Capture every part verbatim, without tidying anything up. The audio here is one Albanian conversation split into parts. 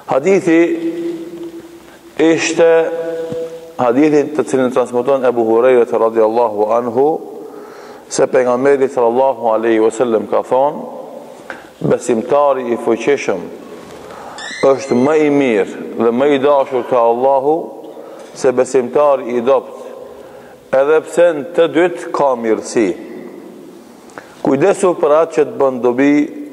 Hadithi ishte hadithin të cilin transmeton Ebu Hurajra radhiyallahu anhu se pejgamberi sallallahu alaihi wasallam ka thonë, besimtari i fuqishëm është më i mirë dhe më i dashur te Allahu se besimtari i dopt, edhe pse në të dytë ka mirësi. Kujdesu për atë që të bën dobi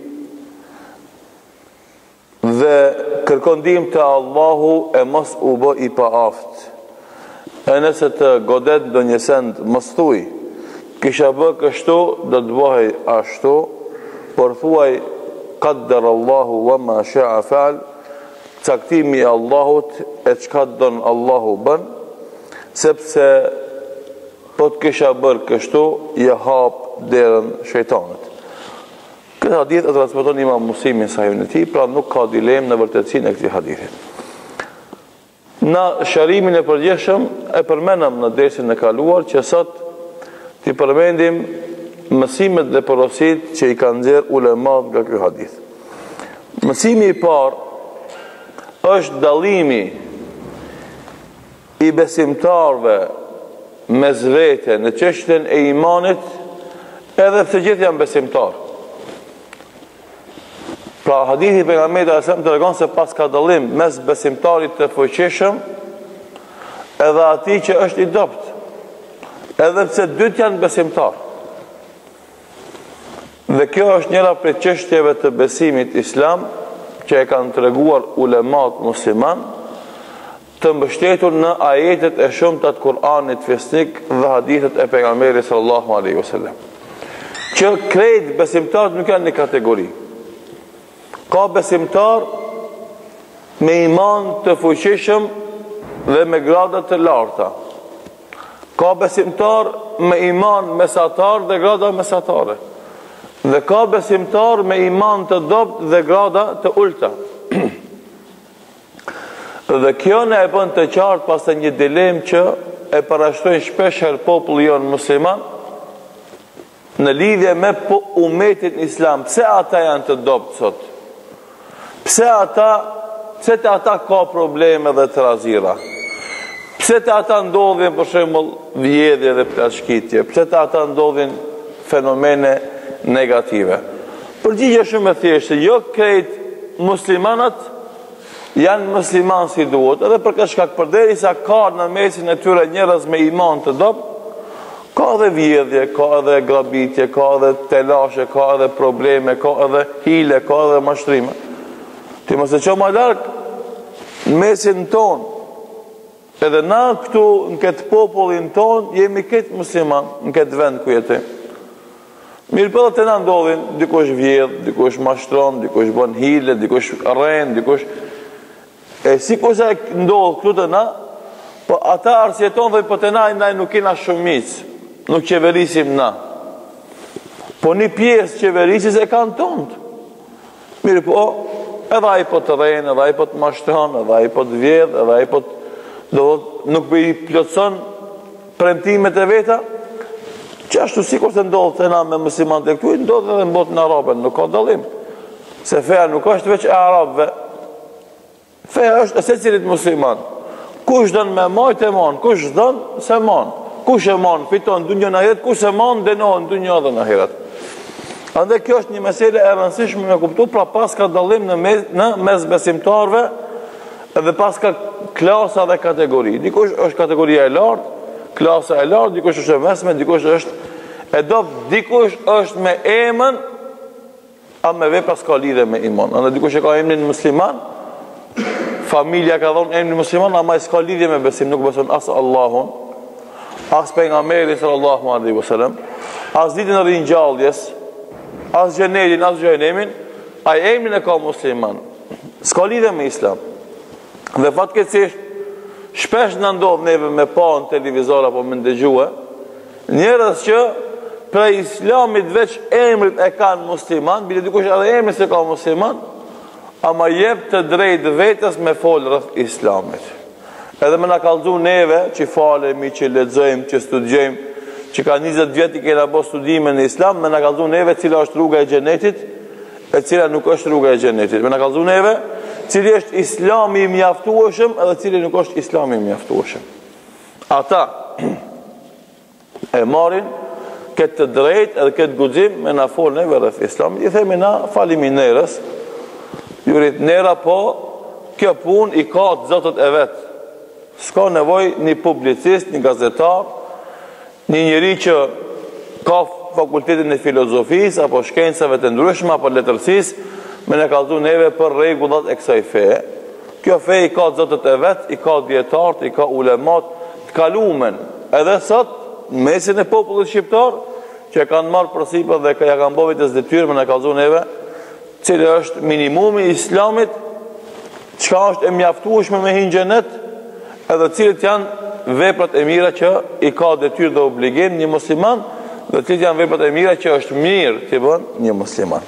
dhe kërkon ndihmë te Allahu e mos u bë i paaft. E nëse të godet ndonjë send, mos thuaj, kisha bë kështu, do të bëhej ashtu, por thuaj qaddar Allahu wa ma sha'a fa'al, caktimi i Allahut e çka don Allahu bën, sepse po të kisha bërë kështu, je hap derën shejtanit. Këtë hadith e transmeton Imam Muslimi në Sahihun e tij, pra nuk ka dilemë në vërtetësinë e këtij hadithi. Në shërimin e përgjithshëm e përmendëm në dersin e kaluar që sot t'i përmendim mësimet dhe porositë që i kanë nxjerrë ulemat nga ky hadith. Mësimi i parë është dallimi i besimtarëve mes vete në çështjen e imanit, edhe pse gjithë janë besimtarë. Pra hadithi i pejgamberit sallallahu alajhi wasallam tregon se pas ka dallim mes besimtarit të fuqishëm edhe atij që është i dopt, edhe pse dytë janë besimtarë. Dhe kjo është njëra prej çështjeve të besimit islam që e kanë treguar ulemat musliman, të mbështetur në ajetet e shumta të Kur'anit fesnik dhe hadithet e pejgamberit sallallahu alaihi wasallam. Që krejt besimtarët nuk janë një kategori. Ka besimtar me iman të fuqishëm dhe me grada të larta. Ka besimtar me iman mesatar dhe grada mesatare. Dhe ka besimtar me iman të dopt dhe grada të ulta. Dhe kjo ne e bën të qartë pas të një dilemë që e parashtrojnë shpesh herë populli jonë musliman në lidhje me po umetin islam. Pse ata janë të dopt sot? Pse ata, pse të ata ka probleme dhe të razira? Pse të ata ndodhin për shembull vjedhje dhe plashkitje? Pse të ata ndodhin fenomene negative? Përgjigje shumë e thjeshtë, jo krejt muslimanat janë musliman si duhet, edhe për këtë shkak përderisa ka në mesin e tyre njerëz me iman të dopt, ka edhe vjedhje, ka edhe grabitje, ka edhe telashe, ka edhe probleme, ka edhe hile, ka edhe mashtrime. Ti mos e ço më larg në mesin ton. Edhe na këtu në këtë popullin ton jemi këtë musliman në këtë vend ku jetojmë. Mirë po të na ndodhin, dikush vjedh, dikush mashtron, dikush bën hile, dikush rren, dikush e sikur sa ndodh këtu te na, po ata arsjeton dhe po te na ndaj nuk kena shumicë, nuk qeverisim na. Po një pjesë qeverisis e kanë tonë. Mirë po, edhe ai po të rren, edhe ai po të mashtron, edhe ai po të vjedh, edhe ai po të do nuk po i plotson premtimet e veta. Qashtu sikur se ndodh te na me muslimanët e këtu, ndodh edhe në botën arabe, nuk ka dallim. Se feja nuk është veç e arabëve. Feja është e secilit musliman. Kush don me majt e mon, kush don se mon. Kush e mon fiton dunjën e ahiret, kush e mon dënohen dunjën dhe në ahiret. Andaj kjo është një meselë e rëndësishme me kuptu, pra pas ka dallim në mes, në mes besimtarëve dhe pas ka klasa dhe kategori. Dikush është kategoria e lartë, klasa e lartë, dikush është e mesme, dikush është e dopt, dikush është me emën, a me vepra s'ka lidhje me iman. Andaj dikush e ka emrin musliman, familja ka dhënë emrin musliman, ama s'ka lidhje me besim, nuk beson as Allahun, as pejgamberin sallallahu alaihi wasallam, as ditën e ringjalljes, as xhenetin, as xhenemin, ai emrin e ka musliman. S'ka lidhje me islam. Dhe fatkeqësisht shpesh na ndodh neve me pa në televizor apo me ndëgjue njerëz që për islamit veç emrit e kanë musliman, bile dikush edhe emrin se ka musliman, ama jep të drejtë vetes me fol rreth islamit. Edhe më na kallëzu neve që falemi, që lexojmë, që studiojmë, që ka njëzet vjet i kena bo studime në islam, me na kallëzu neve cila është rruga e xhenetit e cila nuk është rruga e xhenetit. Me na kallëzu neve cili është islami i mjaftueshëm edhe cili nuk është islami i mjaftueshëm. Ata e marrin këtë drejt edhe këtë guxim me na folën neve rreth islamit. I themi na falimi nerës, jurit nera, po kjo punë i ka të zotët e vet. S'ka nevojë një publicist, një gazetar, një njeri që ka fakultetin e filozofisë apo shkencave të ndryshme apo letërsisë me ne kallëzu neve për rregullat e kësaj feje. Kjo fe i ka të zotët e vet, i ka dietarët, i ka ulemat të kalumen. Edhe sot në mesin e popullit shqiptar që kanë marrë përsipër dhe ja kanë bërë vetes detyrë me ne kallëzu neve, cili është minimumi i islamit, çka është e mjaftueshme me hinë xhenet, edhe cilët janë veprat e mira që i ka detyrë dhe obligim një musliman, dhe cilët janë veprat e mira që është mirë t'i bën një musliman.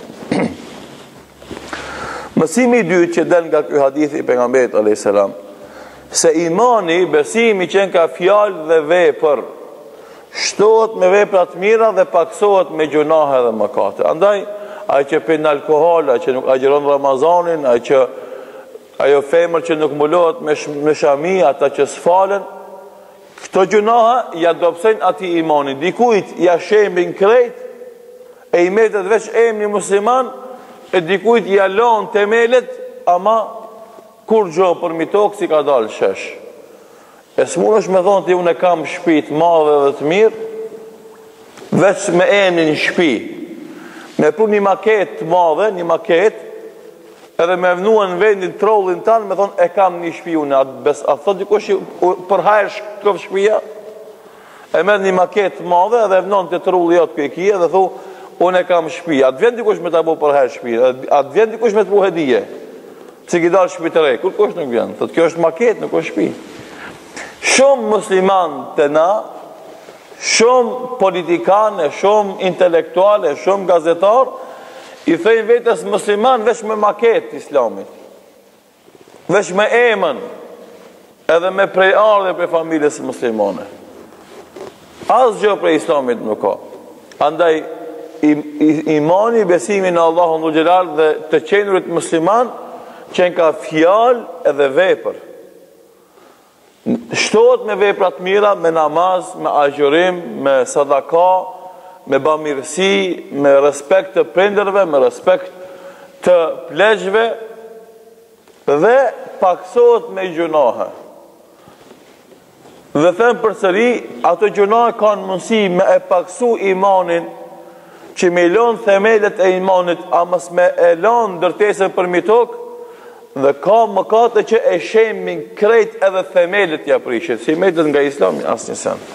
Mësimi i dytë që del nga ky hadith i pejgamberit alayhis salam, se imani, besimi që ka fjalë dhe vepër, shtohet me vepra të mira dhe paksohet me gjunahe dhe mëkate. Andaj, ai që pin alkool, ai që nuk agjeron Ramazanin, ai që ajo femër që nuk mbulohet me, sh me shami, ata që s'falen, këto gjunaha ja dobësojnë ati imanin. Dikujt ja shembin krejt, e i metet veç emri musliman, e dikujt ja lon temelet, ama kur gjo për mitok si ka dalë shesh. E s'mund është me thonë ti unë e kam shtëpi të madhe dhe të mirë, veç me emrin shtëpi. Me pru një maket të madhe, një maket, edhe me vnua në vendin trollin tanë, me thonë, e kam një shpi unë, a thot dikush për hajrë shkëv shpia, e me një maket madhe, edhe vnon të trulli jotë për e kje, dhe thu, unë e kam shpi, a të vjen dikush me të bu për hajrë shpi, a të vjen dikush me të bu hedije, që ki dalë shpi të rej, kur kush nuk vjen, thot, kjo është maket, nuk është shpi. Shumë musliman të na, shumë politikane, shumë intelektuale, shumë gazetar, i thejnë vetës musliman veç me maket islamit, veç me emën, edhe me prej ardhe prej familjes muslimane. Asë gjë prej islamit nuk ka. Andaj, imani, besimi në Allahun dhul xhelal dhe të qenurit musliman, qenë ka fjalë edhe vepër. Shtohet me veprat mira, me namaz, me agjërim, me sadaka, me bamirësi, me respekt të prindërve, me respekt të pleqve, dhe paksohet me gjunahe. Dhe them përsëri, ato gjunahe kanë mundësi me e paksu imanin, që me lon themelet e imanit, amas me e lon ndërtesën për mitok, dhe ka mëkate që e shemin krejt edhe themelet ja prishet, si metet nga islami asë një sen.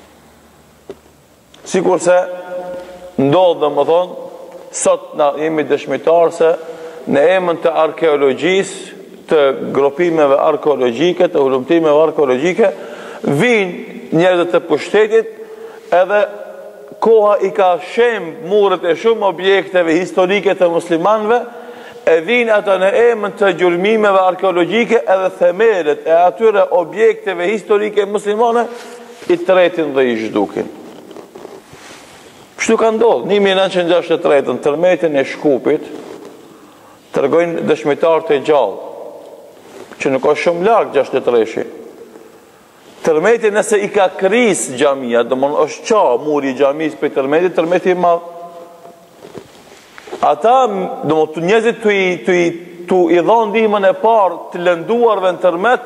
Sikur se ndodhë dhe më thonë, sot në jemi dëshmitarë se në emën të arkeologjisë, të gropimeve arkeologjike, të hulumtimeve arkeologjike, vinë njerëzët të pushtetit, edhe koha i ka shem murët e shumë objekteve historike të muslimanve, e vinë ata në emën të gjurmimeve arkeologjike, edhe themelet e atyre objekteve historike muslimane, i tretin dhe i zhdukin. Kështu ka ndodhë, një mijë e nëntëqind e gjashtëdhjetë e tre në tërmetin e Shkupit, tërgojnë dëshmitarët e gjallë, që nuk është shumë largë gjashtëdhjetë e treshi. Tërmetin nëse i ka kris gjamia, dhe mon është qa muri i gjamis për tërmetin, tërmetin ma... Ata, dhe mon të njëzit të i, të i, të i dhonë ndihmën e parë të lënduarve në tërmet,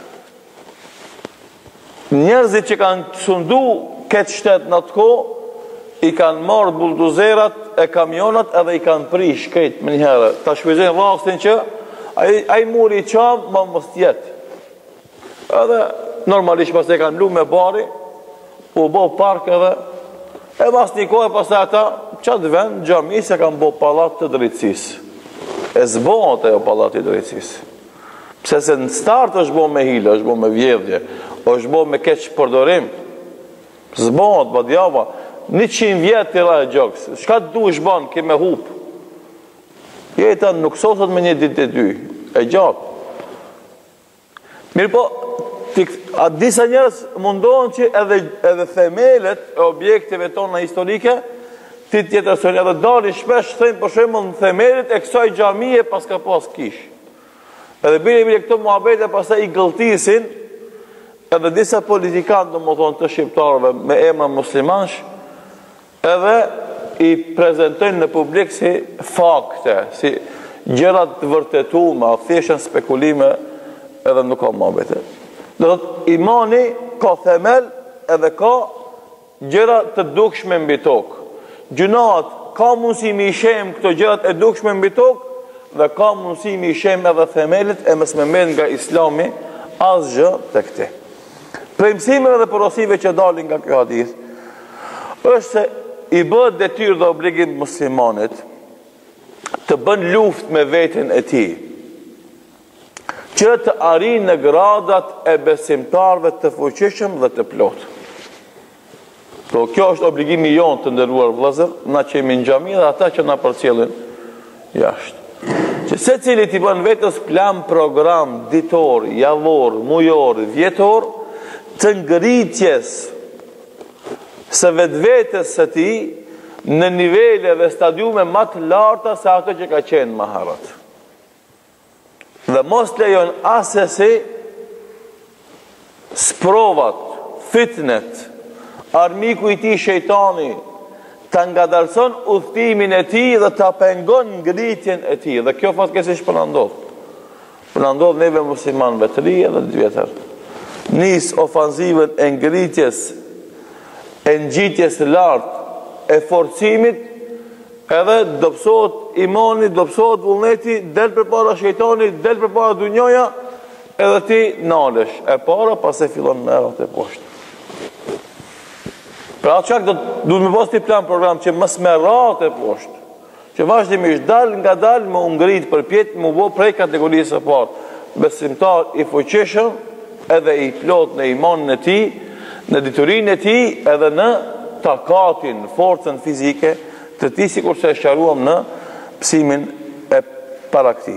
njerëzit që kanë sundu këtë shtetë në të ko, i kanë marrë buldozerat e kamionat edhe i kanë prish këtë më njëherë. Ta shpizojnë rastin që a i muri i qamë ma mos tjetë. Edhe normalisht pas e kanë lu me bari, u bo park edhe, e mas një kohë pas e ata, qatë vend, gjami se kanë bo palat të drejtësis. E zbohat e o palat të drejtësis. Pse se në start është bo me hile, është bo me vjedhje, është bo me keq përdorim. Zbohat, ba djava, një qimë vjetë të ra e gjokës. Shka të du është banë, ke me hupë. Jeta nuk sosët me një ditë e dy, e gjatë. Mirë po, a disa njërës mundohen që edhe, edhe themelet e objektive tona historike, ti tjetër sërnjë edhe dali shpesh thëjnë për shemë në themelet e kësaj gjamije pas ka pas kishë. Edhe bile bile këto muhabete pastaj i gëlltisin edhe disa politikanë, domethënë të shqiptarëve me emra muslimansh, edhe i prezentojnë në publik si fakte, si gjërat të vërtetuara, thjesht spekulime, edhe nuk ka muhabete. Do thotë imani ka themel edhe ka gjëra të dukshme mbi tokë. Gjunat ka mundësi mi shem këto gjërat e dukshme mbi tokë dhe ka mundësi mi shem edhe themelit e mos më merr nga Islami asgjë të këtij. Prej mësimeve dhe porosive që dalin nga ky hadith është se i bëhet detyrë dhe obligim muslimanit të bën luftë me veten e tij që të arrijë në gradat e besimtarëve të fuqishëm dhe të plotë. Po kjo është obligimi jonë të nderuar vëllezër, na që jemi në xhami dhe ata që na përcjellin jashtë. Që secili t'i bën vetes plan, program ditor, javor, mujor, vjetor të ngritjes së vetvetes së tij në nivele dhe stadiume më të larta se ato që ka qenë më herët. Dhe mos lejon asesi sprovat, fitnet, armiku i tij shejtani ta ngadalson udhtimin e tij dhe ta pengon ngritjen e tij. Dhe kjo fatkeqësisht po na ndodh. Po na ndodh neve muslimanëve të ri edhe të vjetër. Nis ofanzivën e ngritjes, e ngjitjes së lartë e forcimit, edhe dobësohet imani, dobësohet vullneti, del përpara shejtanit, del përpara dunjoja, edhe ti nalesh e para pas e fillon merrat e poshtë. Pra atë çak do duhet me pas ti plan program që mos merrat e poshtë, që vazhdimisht dal nga dal më u ngrit përpjet më u bë prej kategorisë së parë, besimtar i fuqishëm, edhe i plot në imanin e tij, në diturinë e tij, edhe në takatin, forcën fizike të tij, sikur se e sqaruam në psimin e para këtij.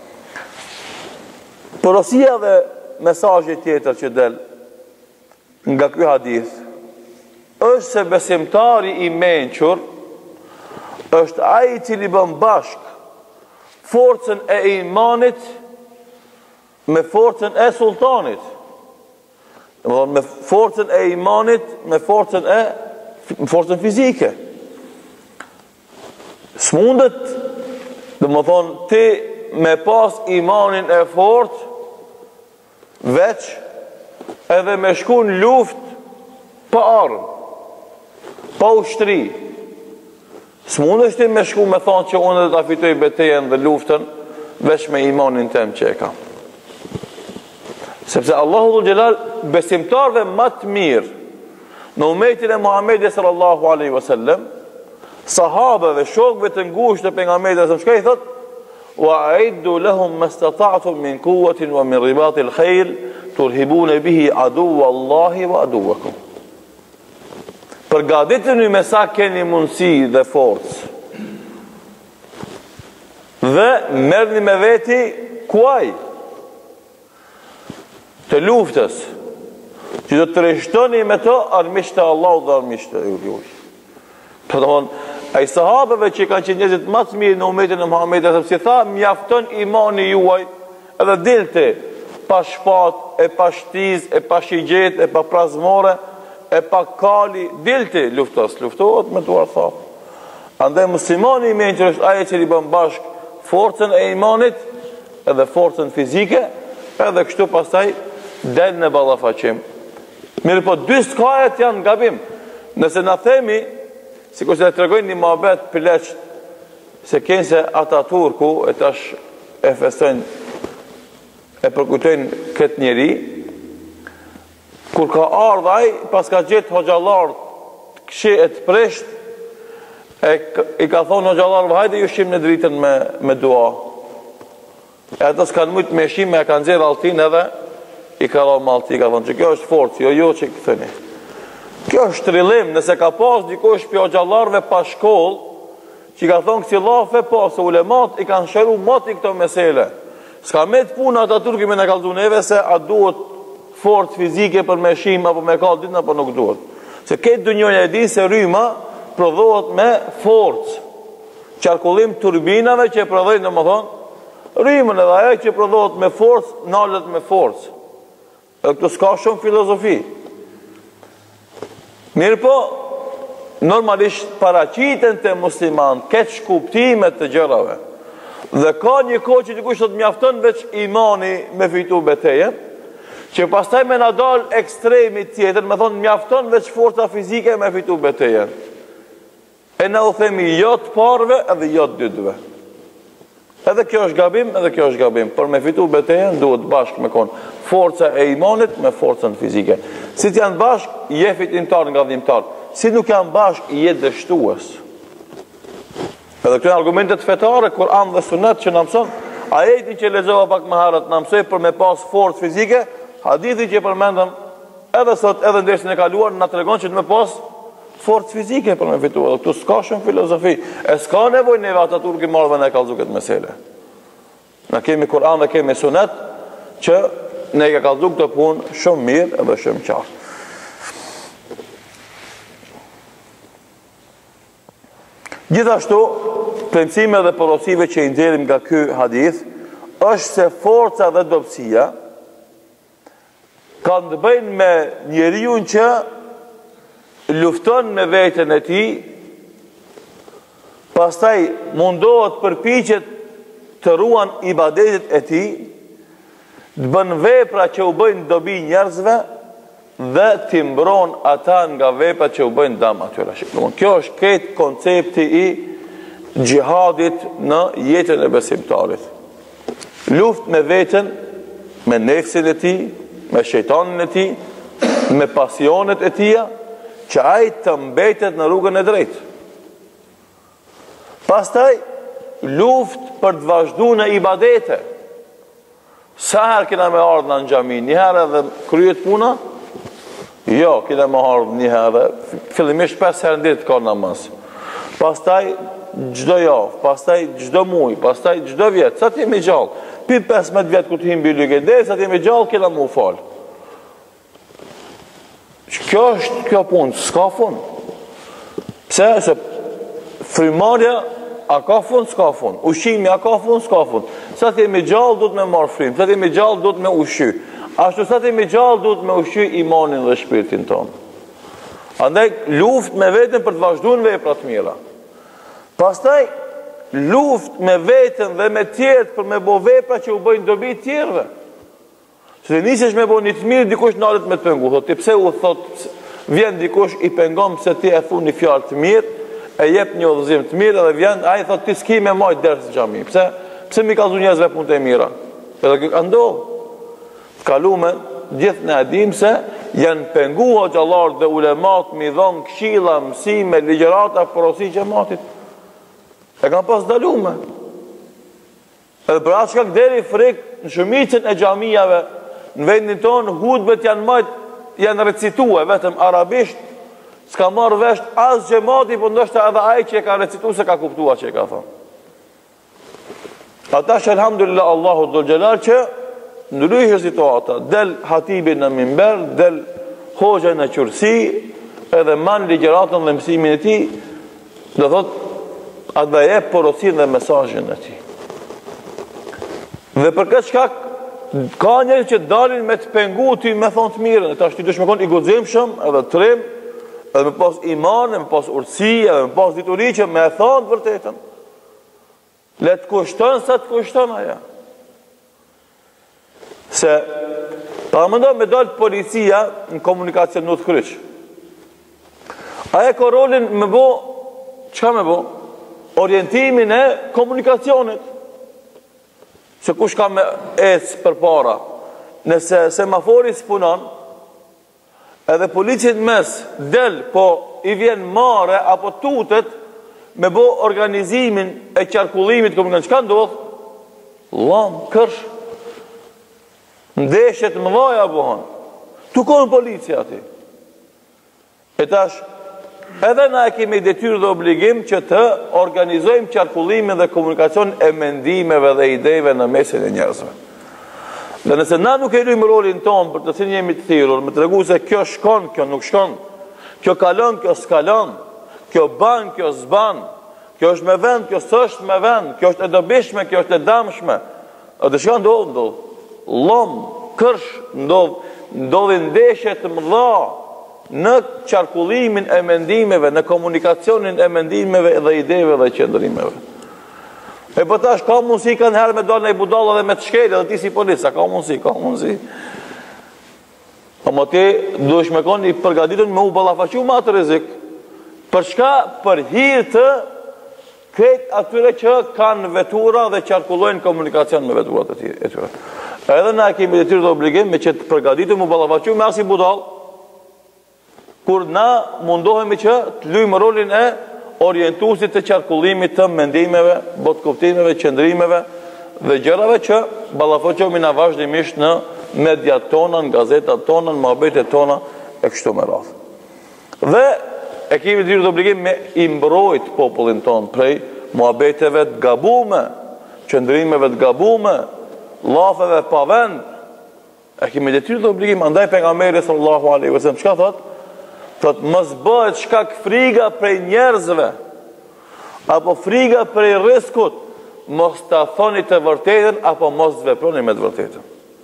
Porosia dhe mesazhi tjetër që del nga ky hadith është se besimtari i mençur është ai i cili bën bashk forcën e imanit me forcën e sultanit. Me forcën e imanit me forcën e me forcën fizike. S'mundet, dhe më thonë, ti me pas imanin e fort veç edhe me shku në luft pa armë, pa ushtri. S'mundet ti me shku me thonë që unë dhe ta fitoj betejën dhe luftën veç me imanin tem që e kam. Sepse Allahu Dhul Gjelal besimtarve më të mirë në umetin e Muhamedit sallallahu alaihi wasallam, sahabëve, shokëve të ngushtë të pejgamberit sallallahu alaihi wasallam, çka i thot? Wa a'iddu lahum mastata'tum min quwwatin wa min ribatil khayl turhibuna bihi aduwallahi wa aduwakum. Përgatituni me sa keni mundësi dhe forcë. Dhe merrni me veti kuaj të luftës, që do të rreshtoni me to armiqtë e Allahut dhe armiqtë e juaj. Për të thonë, ai sahabëve që kanë qenë njerëzit më të mirë në umetin e Muhamedit, sepse tha, mjafton imani juaj, edhe dilte pa shpat, e pa shtiz, e pa shigjet, e pa prazmore, e pa kali, dilte luftos, luftohet me duar thap. Andaj muslimani i mençur është ai që i bën bashk forcën e imanit edhe forcën fizike, edhe kështu pastaj del në ballafaqim. Mirë po, dy skajet janë gabim. Nëse na themi, sikur se të tregojnë një muhabet pleqt, se kënë se Ataturku e tash e festojnë, e përkujtojnë këtë njeri, kur ka ardhur ai, pas ka gjetë hoxhallar këshi e të presht, e i ka thonë hoxhallarëve, hajde ju shim në dritën me, me dua. E ata s'kanë mujtë me shime, e kanë nxjerrë altin edhe i ka dhënë malti, ka thonë që kjo është forcë, jo jo që këthëni. Kjo është trillim, nëse ka pas dikush për hoxhallarëve pa shkollë, që ka thonë kësi lafe, po, se ulemat i kanë shëru mati këto mesele. S'ka me të puna ata turki me në kalzu neve se a duhet forcë fizike për me shim, apo me kallë ditën, apo nuk duhet. Se këtë dënjojnë e din se rryma prodhohet me forcë. Qarkullim turbinave që e prodhojnë, në më thonë, Rrimën edhe ajo që prodhohet me forcë, nalet me forcë. Edhe këtu s'ka shumë filozofi. Mirë po, normalisht paraqiten të musliman keq kuptimet të gjërave. Dhe ka një kohë që dikush do të mjafton veç imani me fitu betejën, që pastaj me na dal ekstremi tjetër, me thonë mjafton veç forca fizike me fitu betejën. E na u themi jo të parve edhe jo të dytëve. Edhe kjo është gabim, edhe kjo është gabim. Por me fitu betejën duhet bashkë me konë forca e imanit me forcën fizike. Si të janë bashkë, je fitimtar nga dhimbtar. Si nuk janë bashkë, je dështues. Edhe këto argumentet fetare, Kur'an dhe Sunet që na mëson, ajeti që lexova pak më herët na mësoi për me pas forcë fizike, hadithi që përmendëm edhe sot, edhe në dersën e kaluar na tregon që të me pas forcë fizike për me fitu. Edhe këtu s'ka shumë filozofi. E s'ka nevojë neve ata turqi marrë në kallëzu këtë mesele. Na kemi Kur'an dhe kemi Sunet që ne ka kallëzu këtë punë shumë mirë edhe shumë qartë. Gjithashtu, premtime dhe porosive që i nxjerrim nga ky hadith është se forca dhe dobësia kanë të bëjnë me njeriu që lufton me veten e tij, pastaj mundohet përpiqet të ruan ibadetet e tij, të bën vepra që u bëjnë dobi njerëzve dhe t'i mbron ata nga veprat që u bëjnë dëm atyre. Kjo është këtë koncepti i gjihadit në jetën e besimtarit. Luft me veten, me nefsin e tij, me shejtanin e tij, me pasionet e tija, që ai të mbetet në rrugën e drejtë. Pastaj luft për të vazhduar në ibadete. Sa herë kena me ardhur në xhami, një herë edhe kryet puna? Jo, kena me ardhur një herë, fillimisht pesë herë në ditë ka namaz. Pastaj çdo javë, pastaj çdo muaj, pastaj çdo vjet, sa ti jemi gjallë. Pi pesëmbëdhjetë vjet kur të him biologje, derisa ti jemi gjallë kena më u fal. Kjo është kjo punë, s'ka fund. Pse? Se frymarrja a ka fund, s'ka fund. Ushqimi a ka fund, s'ka fund. Sa të jemi gjallë duhet me marr frym, sa të jemi gjallë duhet me ushqy. Ashtu sa të jemi gjallë duhet me ushqy imanin dhe shpirtin tonë. Andaj luft me veten për të vazhduar vepra të mira. Pastaj luft me veten dhe me tjerët për me bo vepra që u bëjnë dobi të tjerëve. Se të nisesh me bo një të mirë, dikush nalet me të pengu. Thot, ti pse u thot, vjen dikush i pengon pëse ti e thu një fjalë të mirë, e jep një udhëzim të mirë, dhe vjen, a i thot, ti s'ki me majtë dërës në xhami. Pse? Pse mi ka zu njëzve punë të mira? Edhe kjo ka ndohë. Kalume, gjithë në edhim se janë pengu o gjallarë dhe ulemat, mi dhonë këshilla, mësime, ligjerata, porosi gjematit. E kanë pas dalume. Edhe për atë shkak deri frikë në shumicën e xhamijave në vendin tonë, hutbet janë majt, janë recitue, vetëm arabisht, s'ka marrë vesh as xhamati, po ndoshta edhe ai që e ka recitu se ka kuptua që e ka thonë. Ata që elhamdulillah Allahu dhul xhelal që ndryshë situata, del hatibi në minber, del hoxha në qursi, edhe man ligjeratën dhe mësimin e tij, do thot atë dhe e porosin dhe mesazhin e tij. Dhe për këtë shkak ka njerëz që dalin me të pengu ty me thonë të mirën, tash ti duhet me kon i guximshëm, edhe trim, edhe me pas iman, me pas urtësi, edhe me pas dituri që me thonë të vërtetën. Le të kushton sa të kushton aja. Se pa mendo me dal policia në komunikacion në të kryq. Aja ka rolin me bo, çka me bo? Orientimin e komunikacionit. Se kush ka me ecë për para. Nëse semafori s'punon, edhe policit mes del, po i vjen mare apo tutet me bo organizimin e qarkullimit komunikacionit. Çka ndodh? Llam, kërsh. Ndeshet mëdhaja bohon. Tu konë policia ati. E tash, edhe na e kemi detyrë dhe obligim që të organizojmë qarkullimin dhe komunikacion e mendimeve dhe idejve në mesin e njerëzve. Dhe nëse na nuk e luajmë rolin tonë për të cilin jemi të thirrur, me tregu se kjo shkon, kjo nuk shkon, kjo kalon, kjo s'kalon, kjo ban, kjo s'ban, kjo është me vend, kjo s'është me vend, kjo është e dobishme, kjo është e dëmshme, O të shka ndodh, ndodh. Lom, kërsh, ndodh, ndodhin ndeshje të mëdha në qarkullimin e mendimeve, në komunikacionin e mendimeve dhe ideve dhe qëndrimeve. E për tash, ka mundësi kanë herë me dalë në i budalla dhe me të shkele dhe ti si polisa, ka mundësi, ka mundësi. Ama ti duhesh me konë i përgatitën me u ballafaqu me atë rrezik. Për çka? Për hir të këtë atyre që kanë vetura dhe qarkullojnë komunikacion me veturat e tyre. Edhe na kemi detyrë dhe obligim me që të përgatitëm u ballafaqu me as i budall, kur na mundohemi që të luajmë rolin e orientuesit të qarkullimit të mendimeve, botkuptimeve, qëndrimeve dhe gjërave që ballafaqohemi na vazhdimisht në mediat tona, në gazetat tona, në muhabetet tona e kështu me radhë. Dhe e kemi detyrë dhe obligim me i mbrojt popullin ton prej muhabeteve të gabume, qëndrimeve të gabume, llafeve pa vend. E kemi detyrë dhe obligim, andaj pejgamberi sallallahu alaihi wasallam çka thot? Thot mos bëhet shkak friga prej njerëzve apo friga prej rrezikut, mos ta thoni të vërtetën apo mos veproni me të vërtetën.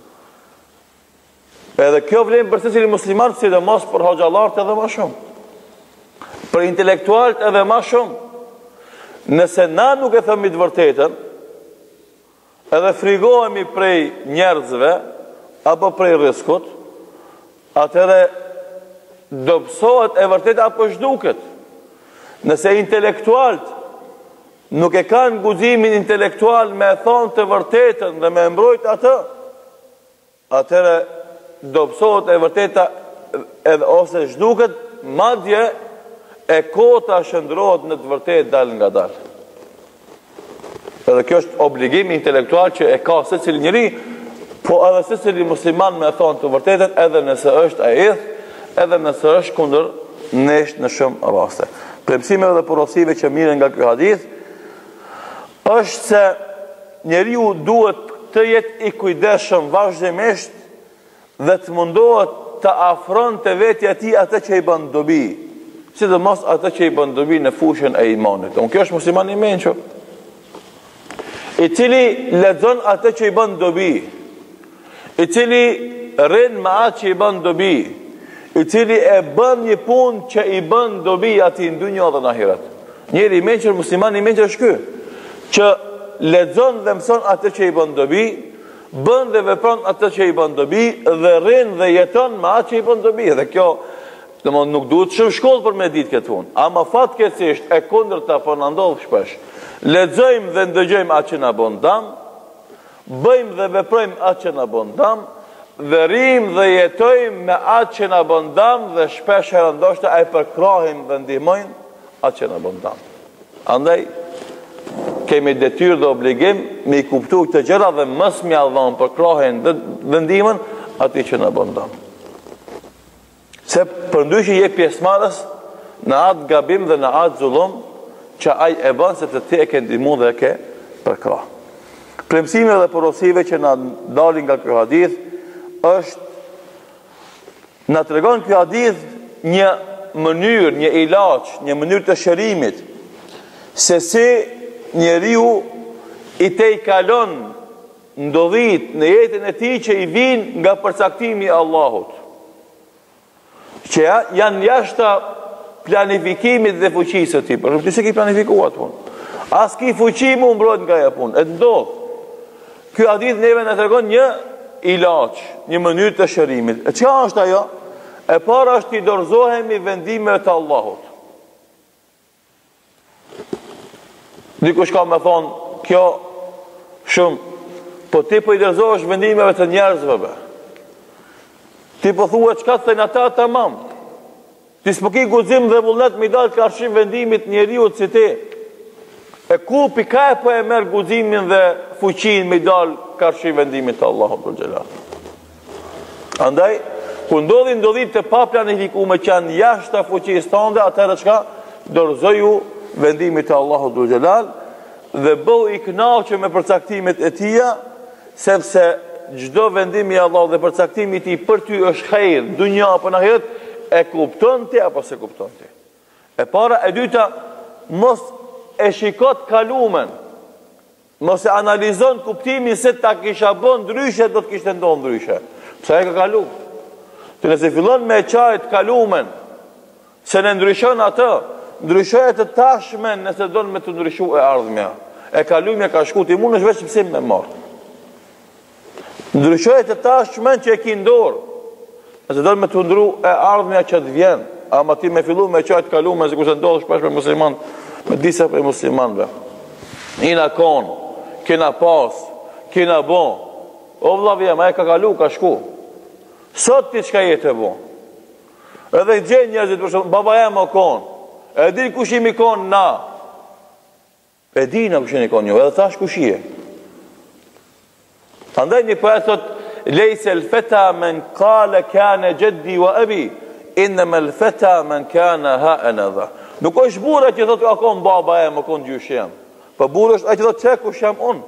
Edhe kjo vlen për secilin musliman, sidomos për hoxhallarët edhe më shumë. Për intelektualët edhe më shumë. Nëse na nuk e themi të vërtetën, edhe frigohemi prej njerëzve apo prej rrezikut, atëherë dobësohet e vërtet apo zhduket. Nëse intelektualët nuk e kanë guximin intelektual me e thonë të vërtetën dhe me mbrojt atë, atëherë dobësohet e vërteta edhe ose zhduket, madje e kota shndrohet në të vërtetë dal nga dal. Edhe kjo është obligim intelektual që e ka secili njeri, po edhe secili musliman me thonë të vërtetën, edhe nëse është e idh, edhe nëse është kundër nesh në shumë raste. Premtimeve dhe porosive që mirën nga ky hadith është se njeriu duhet të jetë i kujdesshëm vazhdimisht dhe të mundohet të afron të vetja ti atë që i bën dobi, sidomos atë që i bën dobi në fushën e imanit. Unë kjo është musliman i mençur, i cili lexon atë që i bën dobi, i cili rrin me atë që i bën dobi, i cili e bën një punë që i bën dobi atij në dunjë dhe në ahiret. Njeri i mençur, musliman i mençur është ky, që lexon dhe mëson atë që i bën dobi, bën dhe vepron atë që i bën dobi dhe rrin dhe jeton me atë që i bën dobi. Dhe kjo, domethënë, nuk duhet shumë shkollë për me ditë këtë punë. Ama fatkeqësisht e kundërta po na ndodh shpesh. Lexojmë dhe ndëgjojmë atë që na bën dëm, bëjmë dhe veprojmë atë që na bën dëm, dhe rrim dhe jetojmë me atë që na bën dëm dhe shpesh herë ndoshta e përkrahim dhe ndihmojmë atë që na bën dëm. Andaj kemi detyrë dhe obligim me i kuptu këtë gjëra dhe mës mi allon për krahin dhe ndihmën ati që në bën dëm. Se përndyshi je pjesëmarrës në atë gabim dhe në atë zullum që ai e bën se të ti e ke ndihmu dhe e ke përkrah. Premtime dhe porosive që na dalin nga ky hadith është na tregon ky hadith një mënyrë, një ilaç, një mënyrë të shërimit se si njeriu i te i kalon ndodhit në jetën e tij që i vin nga përcaktimi i Allahut, që janë jashta planifikimit dhe fuqisë së tij. Por ti s'e ke planifikuar atë punë. As ki fuqi më mbrojt nga ajo punë. E ndodh. Ky hadith neve na tregon një ilaç, një mënyrë të shërimit. E çka është ajo? E para është i dorëzohemi vendimeve të Allahut. Dikush ka me thonë, kjo shumë, po ti po i dorëzohesh vendimeve të njerëzve, be. Ti po thua çka thënë ata tamam. Ti s'po ke guxim dhe vullnet me dal karshi vendimit njeriu si ti. E ku pika e po e merr guximin dhe fuqinë me dal karshi vendimit të Allahut dhul xhelal. Andaj, ku ndodhin ndodhit të pa planifikuar që janë jashta fuqisë tënde, atëherë çka? Dorëzoju vendimit të Allahut dhul xhelal dhe bëu i kënaqur me përcaktimet e tija, sepse çdo vendim i Allahut dhe përcaktimi i tij për ty është hajër, dunja apo në ahiret, e kupton ti apo se kupton ti. E para, e dyta, mos e shikot kalumen, mos e analizon kuptimin se ta kisha bën ndryshe, do të kishte ndonë ndryshe. Pse e ka kalu? Të nëse fillon me qajt kalumen, se në ndryshon atë, ndryshohet të tashmen nëse do me të ndryshu e ardhmja. E kalumja ka shku ti mund është veç pësim me marë. Ndryshohet të tashmen që e ki ndorë, nëse do me të ndru e ardhmja që të vjen, ama ti me fillu me qajt kalumen, se kurse ndodhë shpesh me musliman, me disa për muslimanve. Ina konë, kina pas, kina bon, o vlavje, ma e ka kalu, ka shku. Sot ti qka jetë e bon. Edhe i gjenë njerëzit, për shumë, baba e më konë, e di kush imi konë na, e di na kush imi konë një, edhe tash kush je. Andaj një për e thot, lejse l'feta men kale kane gjeddi wa ebi, inne me l'feta men kane ha e në dha. Nuk është bura që thot, a konë baba e më konë gjyshem, për bura është a që thot, që kush jam unë.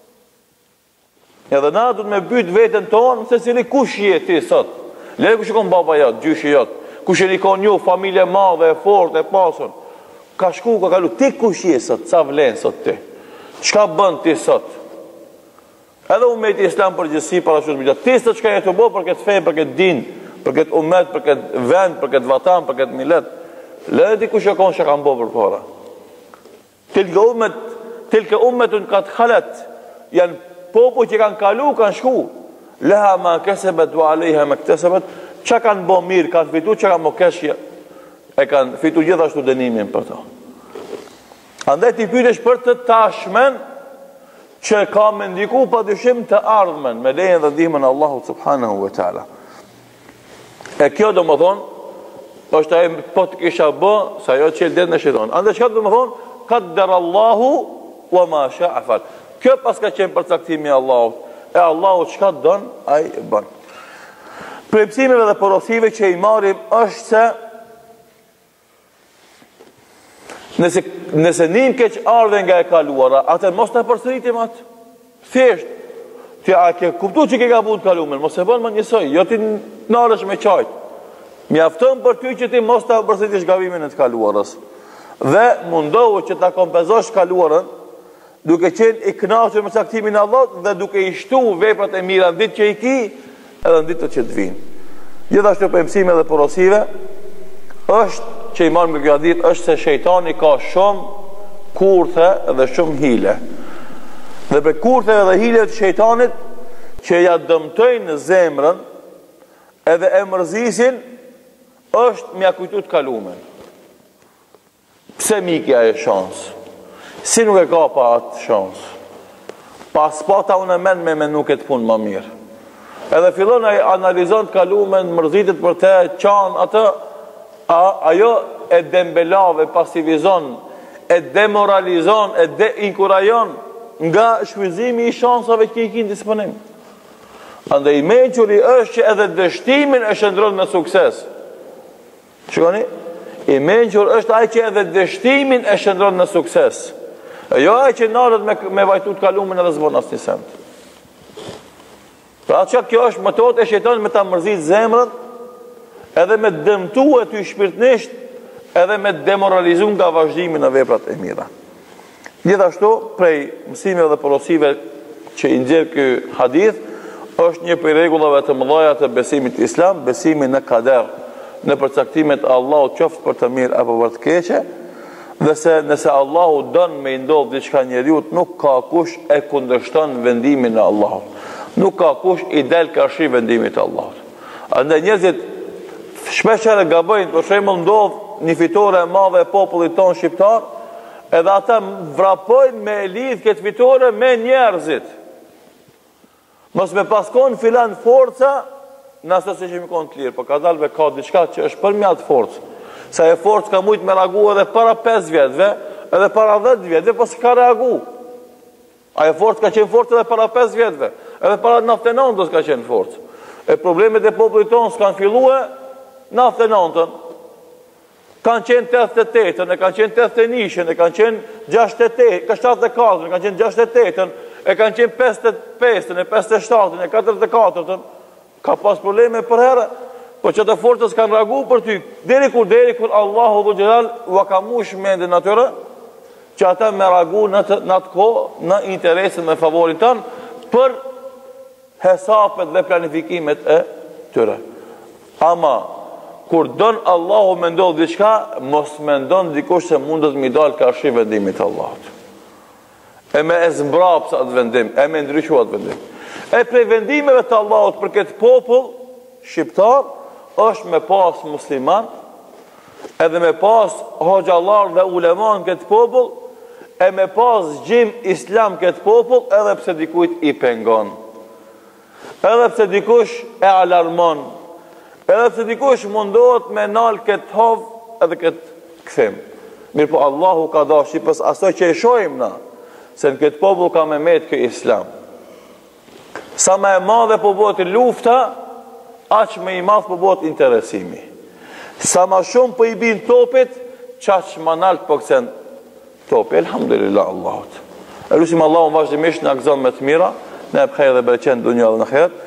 Edhe na du të me bytë vetën tonë, se cili kush je ti sot. Lejë kush e konë baba jatë, gjyshi jatë, kush e një konë një familje madhe, e fort, e pasën. Ka shku, ka kalu, ti kush je sot, ca vlenë sot ti. Qka bënd ti sot? Edhe umet islam përgjësi para shumë të mjë. Ti sot qka jetë të bo për këtë fejnë, për këtë din, për këtë umet, për këtë vend, për këtë vatan, për këtë milet. Lejë ti kush e konë që kanë bo për para. Tilke umet, tilke umetun këtë khalet, janë popu që kanë kalu, kanë shku. Leha ma kesebet, wa alejha me këtesebet, që kanë bo mirë, kanë fitu, që kanë mo keshje, e kanë fitu gjithashtu dënimin për to. Andaj ti pytesh për të tashmen, që ka me ndiku pa dyshim të ardhmen, me lejen dhe ndihmën Allahu subhanahu wa ta'ala. E kjo do më thonë, është e po të kisha bë, sa jo që e ldet në shetonë. Andaj që do më thonë, kadder Allahu, wa ma sha'afal. Kjo pas ka qenë përcaktimi Allahut. E Allahu qka dënë, a i bënë. Premtimeve dhe porosive që i marim është se nëse, nëse njën keq ardhe nga e kaluara, atër mos të përsëritim atë. Thjesht, që a ke kuptu që ke ka bu të kalumen, mos e bënë më njësoj, jo ti nërësh me qajtë. Mjaftën për ty që ti mos të përsëritish gavimin e të kaluarës. Dhe mundohu që ta kompenzosh kaluarën, duke qenë i knaqër me caktimin Allah dhe duke i shtu veprat e mira në ditë që i ki edhe në ditë që të vinë. Gjithashtu për mësime dhe porosive është që i marëm në kjo ditë është se shejtani ka shumë kurthe dhe shumë hile. Dhe për kurthe dhe hile të shejtanit që ja dëmtojnë zemrën edhe e mërzisin është mja kujtu të kalumen. Pse mikja e shansë? Si nuk e ka pa atë shansë. Pas pata unë e men me me nuk e të punë më mirë. Edhe fillon e analizon të kalumen, mërzitit për te, qanë atë, a, ajo e dembelave, pasivizon, e demoralizon, e deinkurajon nga shvizimi i shansave që i kinë disponim. Ande i menquri është që edhe dështimin e shëndron me sukses. Shikoni? I menqur është aj që edhe dështimin e shëndron në sukses. E jo aj që nërët me, me vajtu të kalumin edhe zbon asë një send. Pra që kjo është metodë e shejtanit me ta mërzit zemrën, edhe me dëmtu e ty shpirtnisht, edhe me demoralizu nga vazhdimi në veprat e mira. Gjithashtu, prej mësime dhe porosive që i nxjerr ky hadith, është një prej rregullave të mëdha të besimit islam, besimi në kader, në përcaktimet Allahut qoftë për të mirë apo për të keqe, dhe se nëse Allahu don me i ndodh diçka njeriut, nuk ka kush e kundërshton vendimin e Allahut. Nuk ka kush i del karshi vendimit të Allahut. Andaj njerëzit shpesh herë gabojnë, për shembull ndodh një fitore e madhe e popullit ton shqiptar, edhe ata vrapojnë me lidh këtë fitore me njerëzit. Mos me paskon filan forca, nëse se që mi konë të lirë, për ka dalve ka diçka që është për mjatë forcë. Sa e forcë ka mujtë me reagu edhe para pesë vjetëve, edhe para dhjetë vjetëve, po s'ka reagu. A e forcë ka qenë forcë edhe para pesë vjetëve, edhe para nëntë e nëntës ka qenë forcë. E problemet e popullit tonë s'kanë filluë nëntë e nëntën. Kanë qenë tetëdhjetë e tetën, e kanë qenë tetëdhjetë e njëshën, e kanë qenë gjashtëdhjetë e tetën, shtatëdhjetë e katërën, e kanë qenë gjashtëdhjetë e tetën, e kanë qenë pesëdhjetë e pesën, e pesëdhjetë e shtatën, e katërdhjetë e katërën. Ka pas probleme për herë, po që të forcës kanë reagu për ty, deri kur, deri kur Allahu dhu gjelal u akamush mendin atyre, që ata me reagu në të, në të kohë, në interesin me favorit tënë, për hesapet dhe planifikimet e tyre. Ama, kur donë Allahu me ndodhë diçka, mos me ndonë dikush se mundet mi dalë karshi vendimit Allahut. E me e zmbrapë sa atë vendim, e me ndryshu atë vendim. E prej vendimeve të Allahut për këtë popull shqiptar, është me pas musliman, edhe me pas hoxhallar dhe uleman këtë popull, e me pas gjim islam këtë popull, edhe pse dikujt i pengon. Edhe pse dikush e alarmon, edhe pse dikush mundohet me nal këtë hov edhe këtë këthim. Mirë po Allahu ka dashi pës asoj që e shojmë na, se në këtë popull ka me metë kë islam. Sa me e madhe po bëhet lufta, aq me i madh po bëhet interesimi. Sa ma shumë po i bin topit, qaq ma nalt po kësen topi. Elhamdulillah Allahut. E lusim Allahun vazhdimisht në akzon me të mira, në e pëkhej dhe bereqen dunja dhe në khet.